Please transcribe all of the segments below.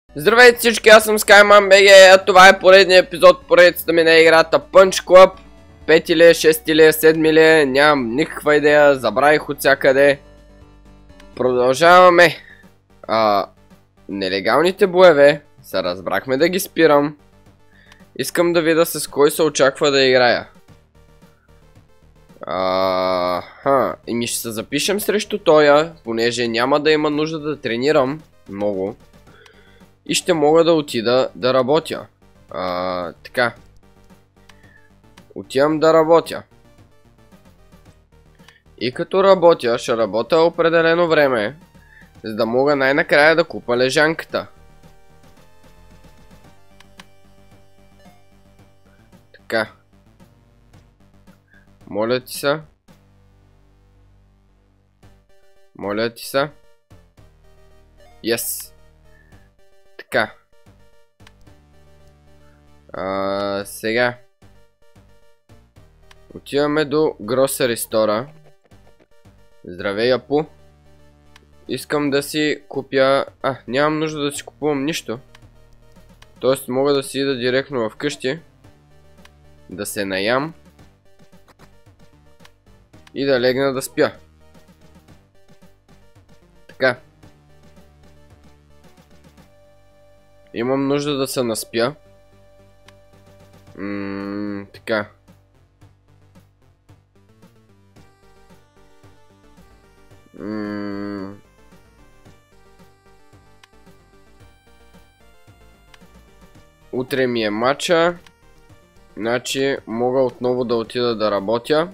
Здравейте всички, аз съм SkymanBG, а това е поредният епизод по поредицата ми на играта Punch Club. 5 ли, 6 ли, 7 ли, нямам никаква идея, забравих от всякъде. Продължаваме. Нелегалните боеве, се разбрахме да ги спирам. Искам да видя с кой се очаква да играя. И ми ще се запишем срещу тоя, понеже няма да има нужда да тренирам много. И ще мога да отида да работя. Така. Отивам да работя. И като работя, ще работя определено време, за да мога най-накрая да купа лежанката. Така. Моля ти се. Моля ти се. Yes. Така. Сега. Отиваме до Grocery Store. Здравей, Апу. Искам да си купя... нямам нужда да си купувам нищо. Тоест мога да си ида директно вкъщи. Да се наям. И да легна да спя. Така. Имам нужда да се наспя. Така. Утре ми е матча. Значи мога отново да отида да работя.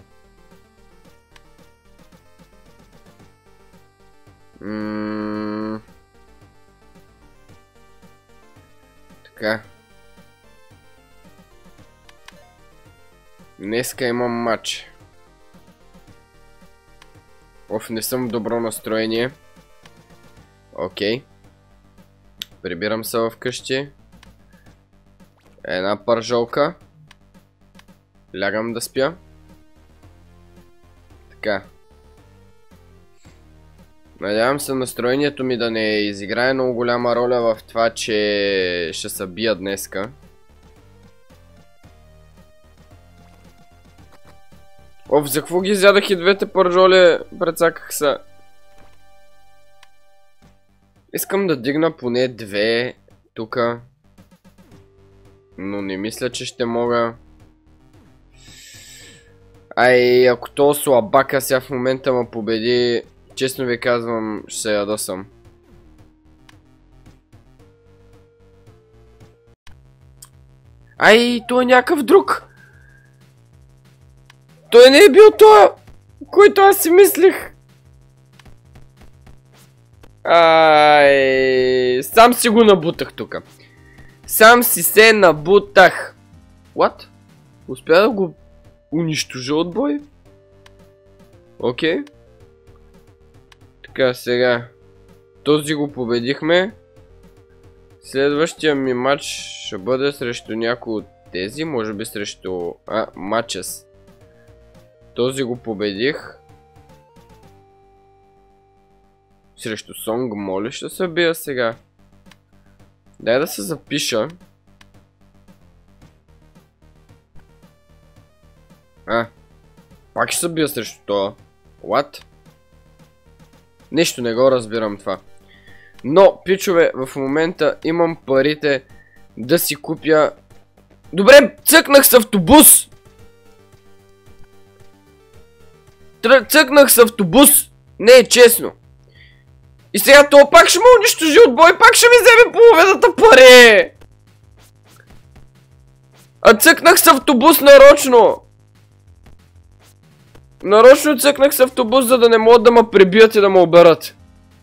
Така. Днеска имам матч. Не съм в добро настроение. Окей. Прибирам се вкъщи. Една пържолка. Лягам да спя. Така. Надявам се настроението ми да не изиграе много голяма роля в това, че ще се бия днеска. За какво ги изядах и двете пържоли? Прецаках се. Искам да дигна поне две тука. Но не мисля, че ще мога. Ако то слабака сега в момента ме победи, честно ви казвам, ще се ядосам. Той е някакъв друг. Той не е бил той, който аз си мислих. Сам си го набутах тука. Сам си се набутах. What? Успя да го унищожа от бой? Окей. Така, сега. Този го победихме. Следващия ми матч ще бъде срещу някой от тези. Може би срещу... матчес. Този го победих. Срещу Сонг, моля, ще се бия сега. Дай да се запиша. Пак ще се бия срещу това. What? Нещо не го разбирам това. Но, пичове, в момента имам парите да си купя... Добре, цъкнах с автобус! Цъкнах с автобус! Не е честно. И сега това пак ще ме унищожи от бой, пак ще ми вземе половината пари! Цъкнах с автобус нарочно! Нарочно цъкнах с автобус, за да не могат да ме прибият и да ме оберат.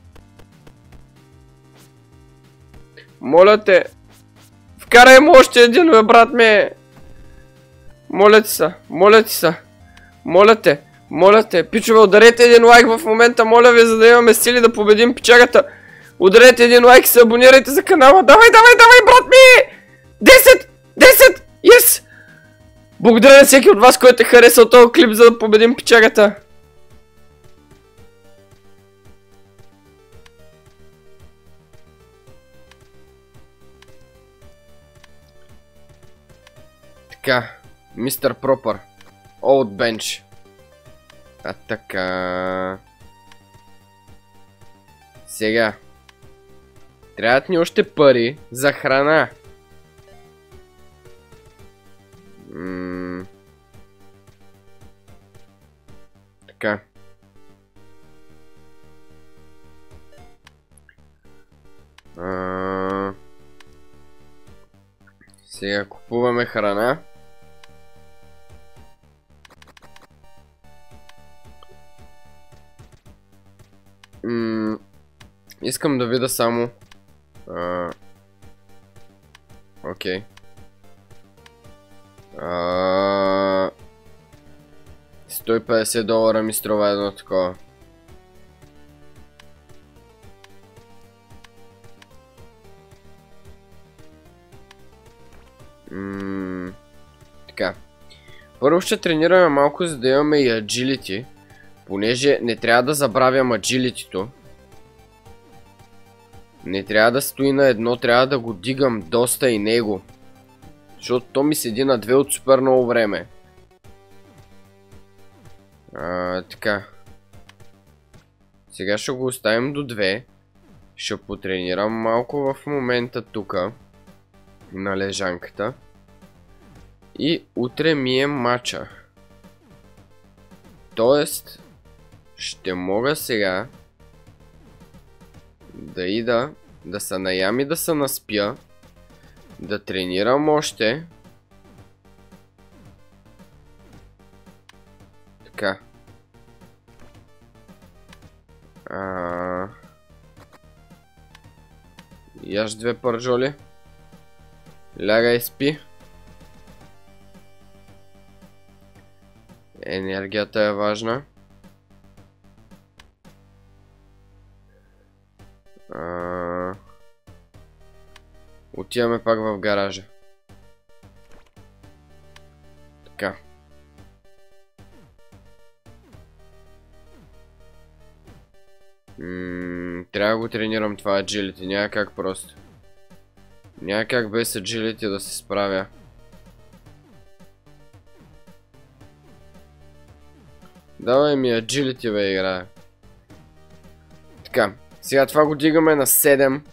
Моля те. Вкарай му още един, бе, брат ми. Моля ти се, моля ти се. Моля те, моля те. Пичове, ударете един лайк в момента, моля ви, за да имаме сили да победим пичагата. Ударете един лайк и се абонирайте за канала. Давай, давай, давай, брат ми! 10! 10! Yes! Благодаря на всеки от вас, който е харесал този клип, за да победим пичагата. Така. Мистер Пропър. Олд бенч. А така. Сега. Трябват ни още пари за храна. Така. Сега купуваме храна. Искам да видя само... Окей. 150 долара ми струва едно такова. Така. Първо ще тренираме малко, за да имаме и agility, понеже не трябва да забравям agility-то. Не трябва да стои на едно, трябва да го дигам доста и него. Защото то ми седи на 2 от супер много време. Така. Сега ще го оставим до 2. Ще потренирам малко в момента тука. На лежанката. И утре ми е мача. Тоест, ще мога сега да ида, да се наям и да се наспя, да тренирам още. Така. Яж 2 пържоли. Лягай, спи. Енергията е важна. Отиваме пак в гаража. Така. Трябва да го тренирам това agility. Няма как просто. Няма как без agility да се справя. Давай ми agility, бе, играе. Така. Сега това го дигаме на 7.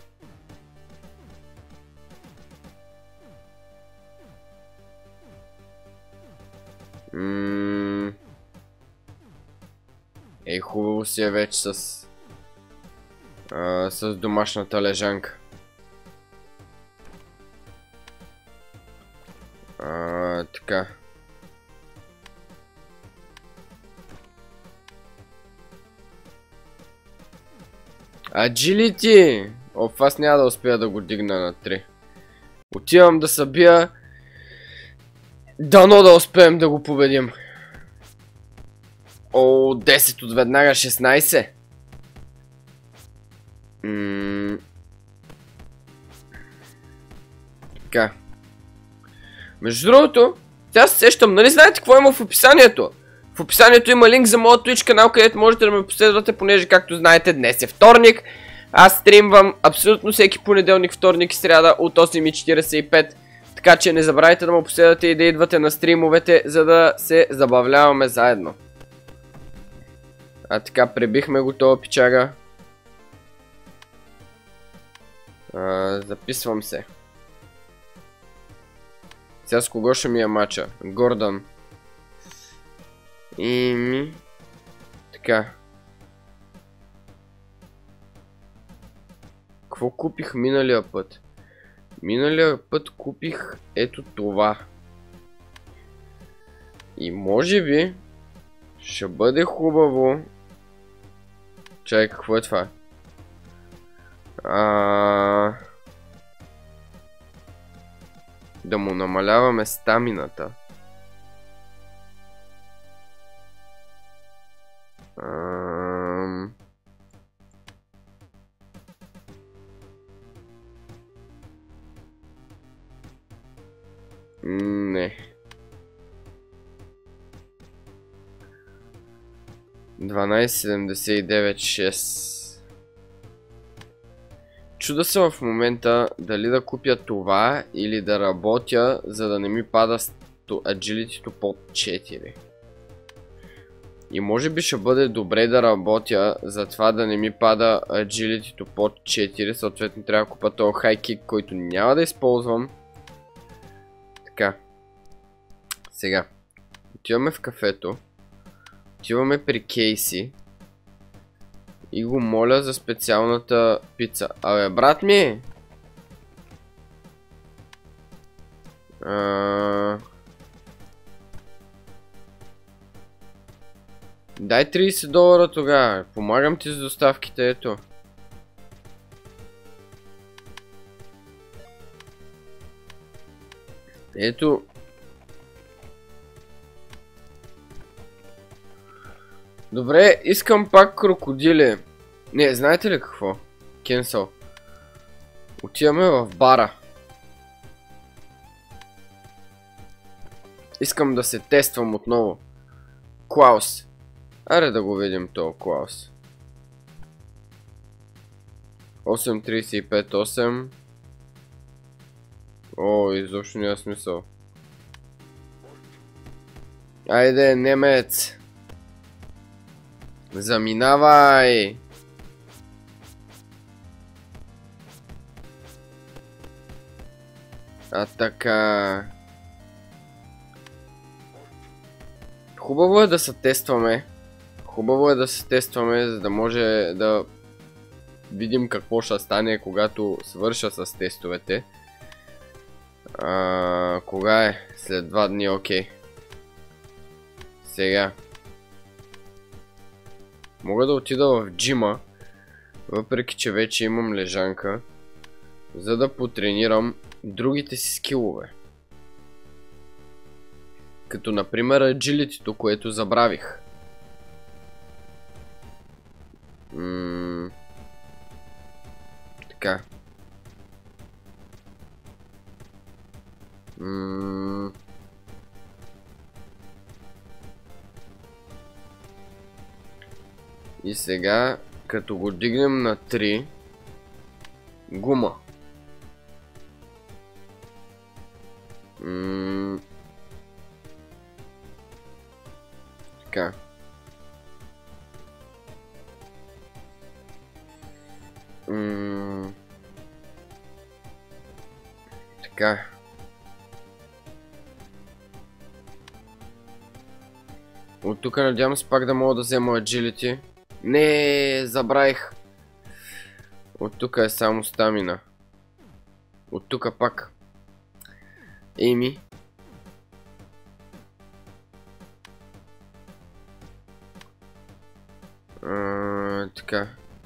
Ей, хубаво си е вече с домашната лежанка. Така. Agility! Оп, аз няма да успея да го дигна на 3. Отивам да събия. Дано да успеем да го победим. О, 10 от веднага, 16. Така. Между другото, сега се сещам, нали знаете какво има в описанието? В описанието има линк за моят Twitch канал, където можете да ме последвате, понеже, както знаете, днес е вторник. Аз стримвам абсолютно всеки понеделник, вторник и сряда от 8:45. Така че не забравяйте да ме последвате и да идвате на стримовете, за да се забавляваме заедно. Така, пребихме го това пичага. Записвам се. Сега с кого ще ми е мача? Гордън. Така. Какво купих миналия път? Миналия път купих ето това. И може би ще бъде хубаво. Чай, какво е това? Да му намаляваме стамината. Не. 12,79,6. чуда се в момента дали да купя това или да работя, за да не ми пада agility-то под 4. И може би ще бъде добре да работя за това да не ми пада agility-то под 4. Съответно трябва да купя този high kick, който няма да използвам. Така. Сега. Отиваме в кафето. Отиваме при Кейси. И го моля за специалната пица. Абе, брат ми! Дай $30 тогава. Помагам ти с доставките, ето. Ето. Добре, искам пак крокодили. Не, знаете ли какво? Cancel. Отиваме в бара. Искам да се тествам отново. Клаус. Аре да го видим това Клаус. 8.35.8. О, изобщо няма смисъл. Айде, немец. Заминавай! А така... Хубаво е да се тестваме. Хубаво е да се тестваме, за да може да видим какво ще стане, когато свърша с тестовете. Кога е? След 2 дни, окей. Сега. Мога да отида в джима, въпреки че вече имам лежанка, за да потренирам другите си скилове. Като например agility-то, което забравих. Така. И сега, като го дигнем на 3, гума. Така. Така. От тук надявам се пак да мога да взема agility. Не, забравих. От тук е само стамина. От тук пак. Еми. Така.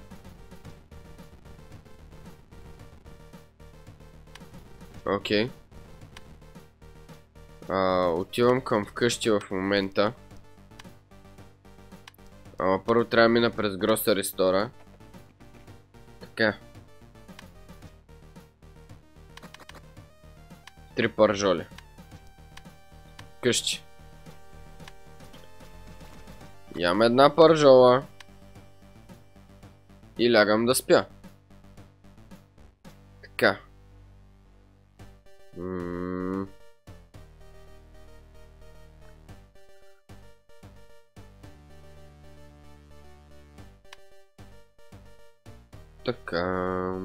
Окей. Отивам към вкъщи в момента. Първо трябва да мина през Grocery Store. Така. 3 пържоли. Къщи. Ям една пържола. И лягам да спя. Така. Така.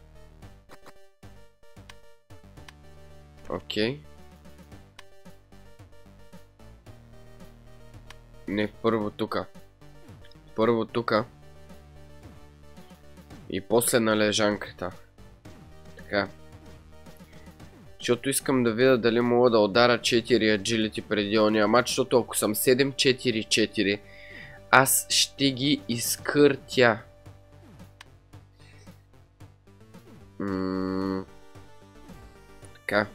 Окей. Не, първо тука. Първо тука. И после на лежанката. Така. Защото искам да видя дали мога да удара 4 agility преди ония матч, защото ако съм 7-4-4, аз ще ги изкъртя. Така.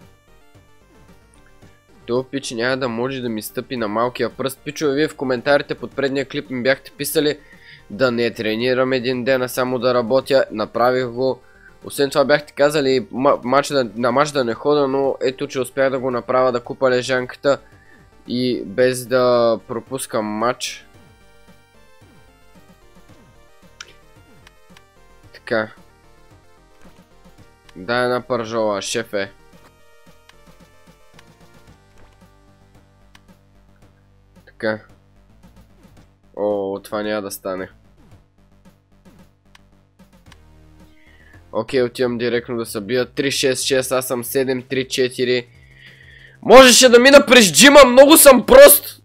Това пич няма да може да ми стъпи на малкия пръст. Пичове, вие в коментарите под предния клип ми бяхте писали да не тренирам един ден, а само да работя. Направих го. Освен това бяхте казали на матч да не хода, но ето че успях да го направя, да купа лежанката и без да пропускам матч. Така. Дай една пържола, шефе. Така. О, това няма да стане. Окей, отивам директно да се бия. 3-6-6, аз съм 7-3-4. Можеше да мина през джима, много съм прост!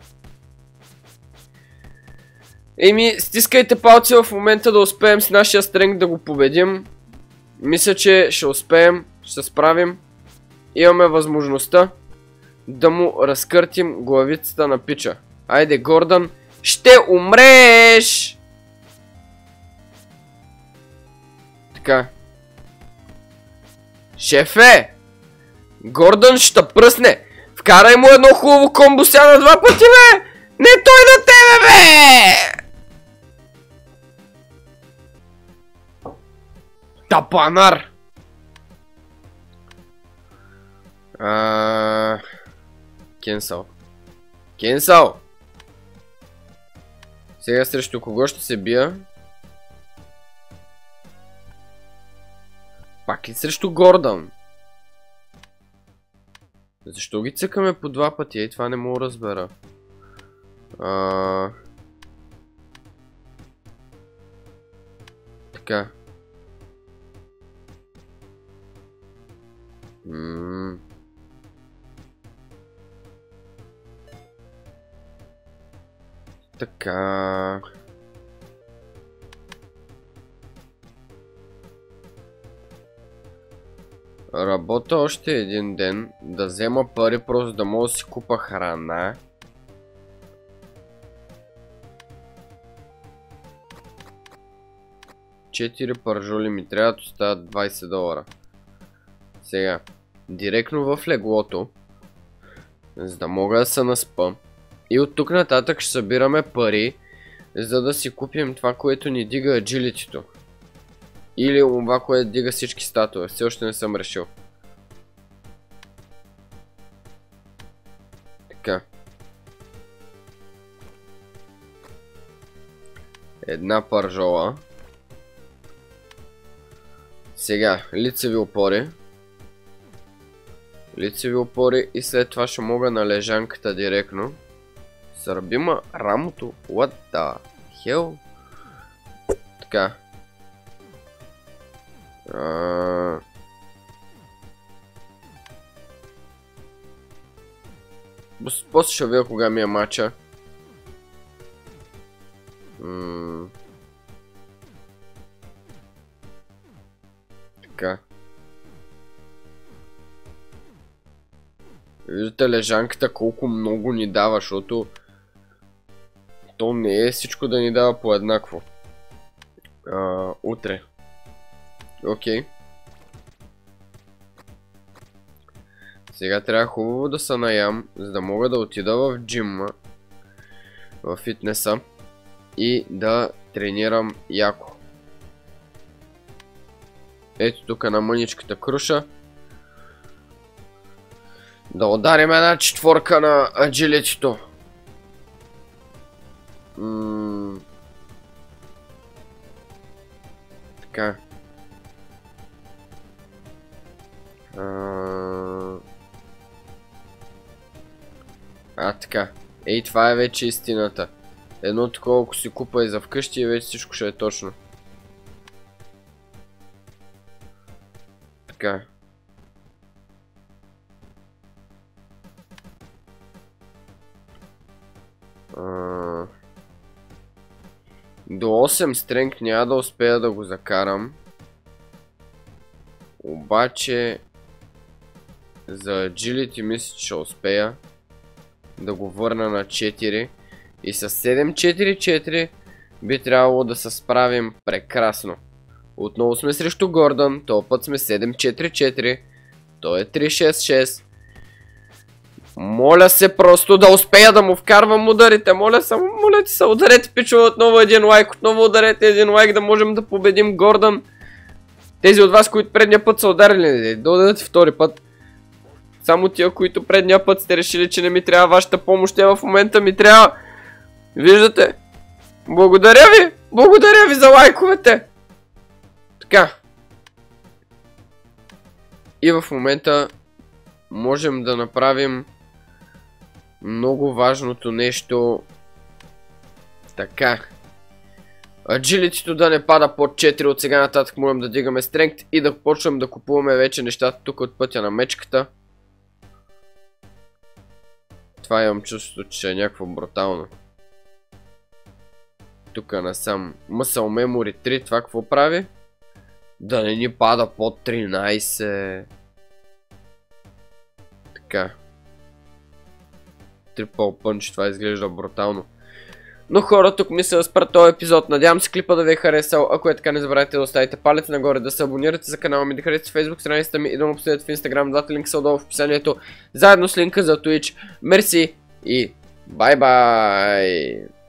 Еми, стискайте палци в момента да успеем с нашия стренг да го победим. Мисля, че ще успеем, ще се справим. Имаме възможността да му разкъртим главицата на пича. Айде, Гордън, ще умреш! Така. Шефе! Гордън ще пръсне! Вкарай му едно хубаво комбо сега на 2 пъти, бе! Не той на тебе, бе! Тапанар! Кенсъл. Кенсъл! Сега срещу кого ще се бия? Пак ли срещу Гордън? Защо ги цъкаме по 2 пъти? Ей, това не мога да разбера. Така. Така. Работя още един ден, да взема пари просто да мога да си купа храна. $4 пържоли ми трябва да остават $20. Сега, директно в леглото, за да мога да се наспа. И от тук нататък ще събираме пари, за да си купим това, което ни дига аджилитито. Или това, което дига всички статуи. Все още не съм решил. Така. Една пържола. Сега, лицеви опори. Лицеви опори и след това ще мога на лежанката директно. Сърбима рамото. What the hell? Така. После ще видя кога ми е мача. Така. Виждате лежанката колко много ни дава, защото то не е всичко да ни дава по еднакво. Утре. Окей. Сега трябва хубаво да се наям, за да мога да отида в джима, в фитнеса и да тренирам яко. Ето тук на мъничката круша. Да ударим една 4 на аджилитито. Така. Така. Ей, това е вече истината. Едно такова, ако си купа и за вкъщи, и вече всичко ще е точно. Така. До 8 стренг няма да успея да го закарам. Обаче за agility мисля, че ще успея да го върна на 4. И с 7-4-4 би трябвало да се справим прекрасно. Отново сме срещу Гордън, този път сме 7-4-4. Той е 3-6-6. Моля се просто да успея да му вкарвам ударите. Моля ти се, ударете пичове отново един лайк. Отново ударете един лайк да можем да победим Гордън. Тези от вас, които предния път са ударили, да ударете втори път. Само тия, които предния път сте решили, че не ми трябва вашата помощ, в момента ми трябва. Виждате? Благодаря ви! Благодаря ви за лайковете! Така. И в момента можем да направим много важното нещо. Така. Agility-то да не пада под 4, от сега нататък можем да дигаме Strength и да почнем да купуваме вече нещата тук от пътя на мечката. Това имам чувството, че е някакво брутално. Тук насам Muscle Memory 3, това какво прави? Да не ни пада под 13. Така. Triple Punch, това изглежда брутално. Но хора, тук мисля да спра този епизод. Надявам се клипа да ви е харесал. Ако е така, не забравяйте да оставите палец нагоре, да се абонирате за канала ми, да харесате Facebook страницата ми и да ме последвате в Instagram. Двата линка са отдолу в описанието. Заедно с линка за Twitch. Мерси и бай-бай!